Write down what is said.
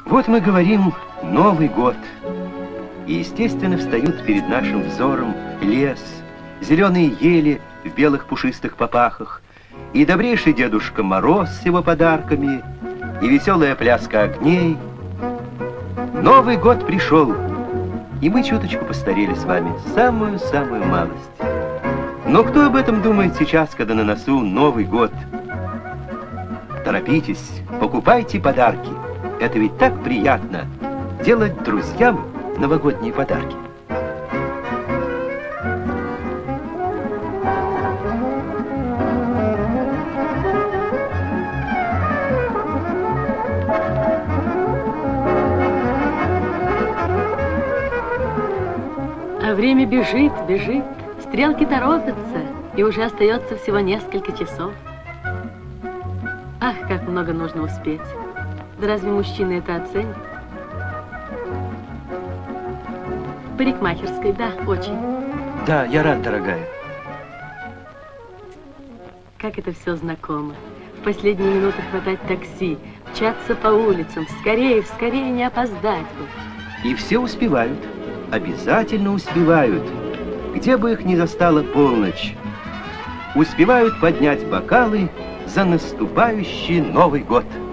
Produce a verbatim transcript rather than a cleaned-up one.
Вот мы говорим «Новый год». И, естественно, встают перед нашим взором лес, зеленые ели в белых пушистых попахах, и добрейший Дедушка Мороз с его подарками, и веселая пляска огней. Новый год пришел, и мы чуточку постарели с вами, самую-самую малость. Но кто об этом думает сейчас, когда на носу Новый год? Торопитесь, покупайте подарки. Это ведь так приятно делать друзьям новогодние подарки. А время бежит, бежит, стрелки торопятся, и уже остается всего несколько часов. Ах, как много нужно успеть. Да разве мужчины это оценят? В парикмахерской, да, очень. Да, я рад, дорогая. Как это все знакомо. В последние минуты хватать такси, мчаться по улицам, скорее, скорее не опоздать бы. И все успевают, обязательно успевают, где бы их ни застала полночь. Успевают поднять бокалы за наступающий Новый год.